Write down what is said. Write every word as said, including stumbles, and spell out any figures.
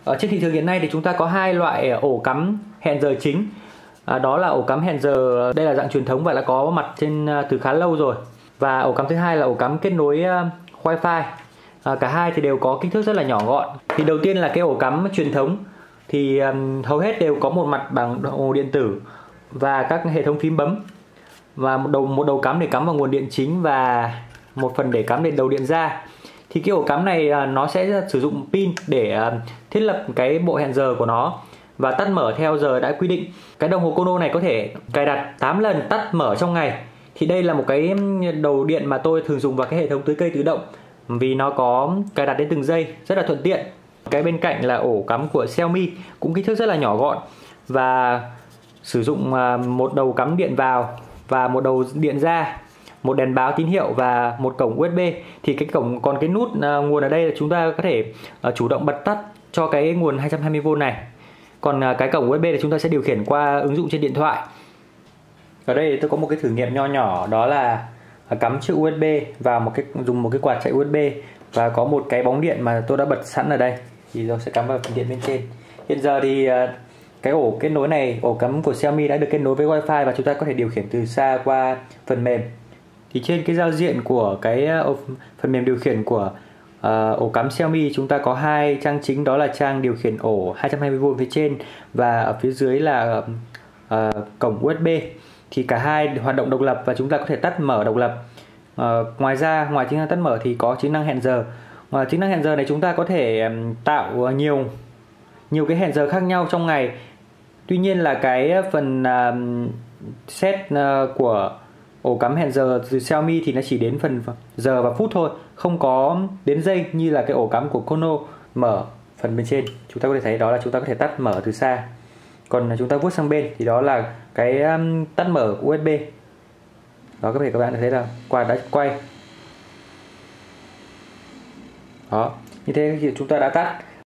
Ở trên thị trường hiện nay thì chúng ta có hai loại ổ cắm hẹn giờ chính. À, đó là ổ cắm hẹn giờ, đây là dạng truyền thống và đã có mặt trên từ khá lâu rồi. Và ổ cắm thứ hai là ổ cắm kết nối uh, Wi-Fi. À, cả hai thì đều có kích thước rất là nhỏ gọn. Thì đầu tiên là cái ổ cắm truyền thống thì um, hầu hết đều có một mặt bằng đồng hồ điện tử và các hệ thống phím bấm, và một đầu một đầu cắm để cắm vào nguồn điện chính và một phần để cắm đến đầu điện ra. Thì cái ổ cắm này uh, nó sẽ sử dụng pin để uh, thiết lập cái bộ hẹn giờ của nó và tắt mở theo giờ đã quy định. Cái đồng hồ Kono này có thể cài đặt tám lần tắt mở trong ngày. Thì đây là một cái đầu điện mà tôi thường dùng vào cái hệ thống tưới cây tự động, vì nó có cài đặt đến từng giây rất là thuận tiện. Cái bên cạnh là ổ cắm của Xiaomi, cũng kích thước rất là nhỏ gọn và sử dụng một đầu cắm điện vào và một đầu điện ra, một đèn báo tín hiệu và một cổng u ét bê. Thì cái cổng, còn cái nút nguồn ở đây là chúng ta có thể chủ động bật tắt cho cái nguồn hai trăm hai mươi vôn này. Còn cái cổng u ét bê thì chúng ta sẽ điều khiển qua ứng dụng trên điện thoại. Ở đây tôi có một cái thử nghiệm nho nhỏ, đó là cắm chiếc u ét bê vào một cái, dùng một cái quạt chạy u ét bê và có một cái bóng điện mà tôi đã bật sẵn ở đây, thì tôi sẽ cắm vào phần điện bên trên. Hiện giờ thì cái ổ kết nối này, ổ cắm của Xiaomi đã được kết nối với Wi-Fi và chúng ta có thể điều khiển từ xa qua phần mềm. Thì trên cái giao diện của cái phần mềm điều khiển của uh, ổ cắm Xiaomi, chúng ta có hai trang chính, đó là trang điều khiển ổ hai trăm hai mươi vôn phía trên và ở phía dưới là uh, cổng u ét bê. Thì cả hai hoạt động độc lập và chúng ta có thể tắt mở độc lập. uh, Ngoài ra, ngoài chức năng tắt mở thì có chức năng hẹn giờ. Ngoài chức năng hẹn giờ này, chúng ta có thể um, tạo nhiều nhiều cái hẹn giờ khác nhau trong ngày. Tuy nhiên là cái phần uh, set uh, của ổ cắm hẹn giờ từ Xiaomi thì nó chỉ đến phần giờ và phút thôi, không có đến giây như là cái ổ cắm của Kono mở phần bên trên. Chúng ta có thể thấy đó là chúng ta có thể tắt mở từ xa. Còn chúng ta vuốt sang bên thì đó là cái um, tắt mở của u ét bê. Đó, có thể các bạn thấy là quạt đã quay. Đó, như thế thì chúng ta đã tắt.